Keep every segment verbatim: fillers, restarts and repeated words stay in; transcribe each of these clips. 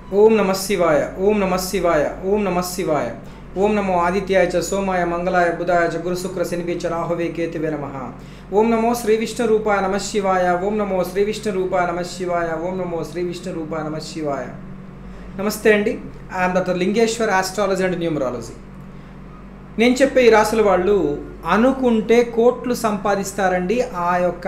ओम नमः शिवाय ओम नमः शिवाय ओम नमः शिवाय ओम नमो आदित्याय च सोमाय मंगलाय बुधाय च गुरु शुक्र शनिभ्य च राहुवे केतवे नमः। ओम नमो श्री विष्णु रूपाय नमः शिवाय ओम नमो श्री विष्णु रूपाय नमः शिवाय ओम नमो श्री विष्णु रूपाय नमः शिवाय। नमस्ते अंडी, I am doctor Lingeshwar astrology and numerology. నేను చెప్పే ఈ రాసుల వాళ్ళు అనుకుంటే కోట్లు సంపాదిస్తారండి। ఆ యొక్క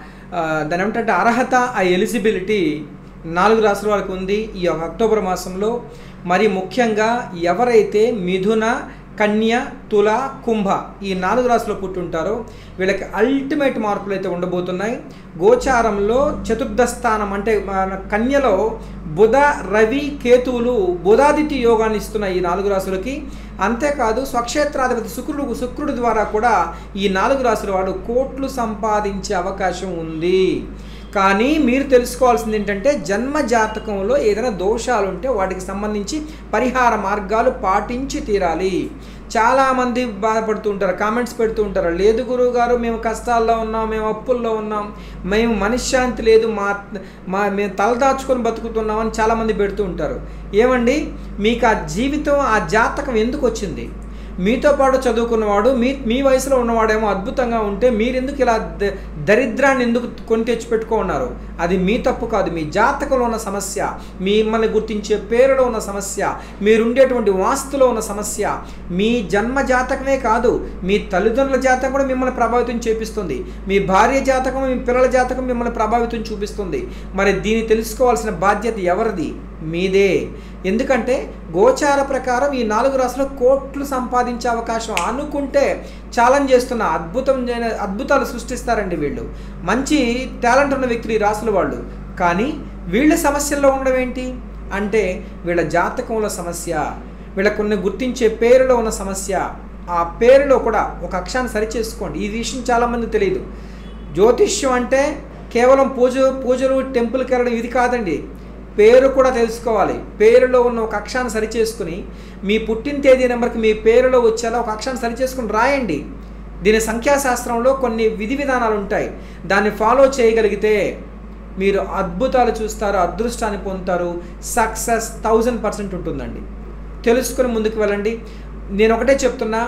దాని ఏమంటే అర్హత, ఆ ఎలిజిబిలిటీ నాలుగు రాసుల వాళ్ళకి ఉంది ఈ అక్టోబర్ మాసంలో। మరి ముఖ్యంగా ఎవరైతే మిథున, కన్య, తుల, కుంభ ఈ నాలుగు రాసుల్లో పుట్టుంటారో వీళ్ళకి అల్టిమేట్ మార్పులు అయితే ఉండబోతున్నాయి। గోచారంలో చతుర్థ స్థానం అంటే కన్యలో బుధ, రవి, కేతువులు బుధాదిత్య యోగాన్ని ఇస్తున్నాయి ఈ నాలుగు రాసులకి। అంతేకాదు స్వక్షేత్రాధిపతి శుక్రుడు శుక్రుడి ద్వారా కూడా ఈ నాలుగు రాసుల వాడు కోట్లు సంపాదించే అవకాశం ఉంది। కానీ మీరు తెలుసుకోవాల్సింది ఏంటంటే జన్మ జాతకంలో ఏదైనా దోషాలు ఉంటే వాటికి సంబంధించి పరిహార మార్గాలు పాటించి తీరాలి। చాలామంది బాధపడుతూ ఉంటారు, కామెంట్స్ పెడుతూ ఉంటారు, లేదు గురువు గారు మేము కష్టాల్లో ఉన్నాం, మేము అప్పుల్లో ఉన్నాం, మేము మనశ్శాంతి లేదు, మా మా మేము తలదాచుకొని బతుకుతున్నామని చాలామంది పెడుతూ ఉంటారు। ఏమండి, మీకు ఆ జీవితం, ఆ జాతకం ఎందుకు వచ్చింది? మీతో పాటు చదువుకున్నవాడు, మీ మీ వయసులో ఉన్నవాడేమో అద్భుతంగా ఉంటే మీరెందుకు ఇలా దరిద్రాన్ని ఎందుకు కొని తెచ్చిపెట్టుకున్నారు? అది మీ తప్పు కాదు, మీ జాతకంలో ఉన్న సమస్య, మిమ్మల్ని గుర్తించే పేరులో ఉన్న సమస్య, మీరుండేటువంటి వాస్తులో ఉన్న సమస్య। మీ జన్మ జాతకమే కాదు, మీ తల్లిదండ్రుల జాతకం కూడా మిమ్మల్ని ప్రభావితం చేపిస్తుంది, మీ భార్య జాతకం, మీ పిల్లల జాతకం మిమ్మల్ని ప్రభావితం చూపిస్తుంది। మరి దీన్ని తెలుసుకోవాల్సిన బాధ్యత ఎవరిది? మీదే। ఎందుకంటే గోచార ప్రకారం ఈ నాలుగు రాసులు కోట్లు సంపాదించే అవకాశం అనుకుంటే ఛాలెంజ్ చేస్తున్న అద్భుతం అద్భుతాలు సృష్టిస్తారండి వీళ్ళు। మంచి టాలెంట్ ఉన్న వ్యక్తులు ఈ రాసుల వాళ్ళు। కానీ వీళ్ళ సమస్యల్లో ఉండడం ఏంటి అంటే వీళ్ళ జాతకంలో సమస్య, వీళ్ళ కొన్ని గుర్తించే పేరులో ఉన్న సమస్య। ఆ పేరులో కూడా ఒక అక్షరాన్ని సరిచేసుకోండి। ఈ విషయం చాలామంది తెలియదు। జ్యోతిష్యం అంటే కేవలం పూజ పూజలు టెంపుల్కి వెళ్ళడం ఇది కాదండి, పేరు కూడా తెలుసుకోవాలి। పేరులో ఉన్న ఒక అక్షరాన్ని సరిచేసుకుని మీ పుట్టిన తేదీ నెంబర్కి మీ పేరులో వచ్చేలా ఒక అక్షరాన్ని సరిచేసుకుని రాయండి। దీని సంఖ్యాశాస్త్రంలో కొన్ని విధి విధానాలు ఉంటాయి, దాన్ని ఫాలో చేయగలిగితే మీరు అద్భుతాలు చూస్తారు, అదృష్టాన్ని పొందుతారు, సక్సెస్ థౌజండ్ పర్సెంట్ ఉంటుందండి। తెలుసుకుని ముందుకు వెళ్ళండి। నేను ఒకటే చెప్తున్నా,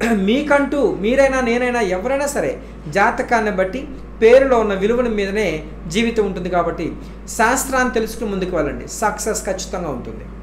మీకంటూ మీరైనా నేనైనా ఎవరైనా సరే జాతకాన్ని బట్టి పేరులో ఉన్న విలువల మీదనే జీవితం ఉంటుంది। కాబట్టి శాస్త్రాన్ని తెలుసుకుని ముందుకు వెళ్ళండి, సక్సెస్ ఖచ్చితంగా ఉంటుంది।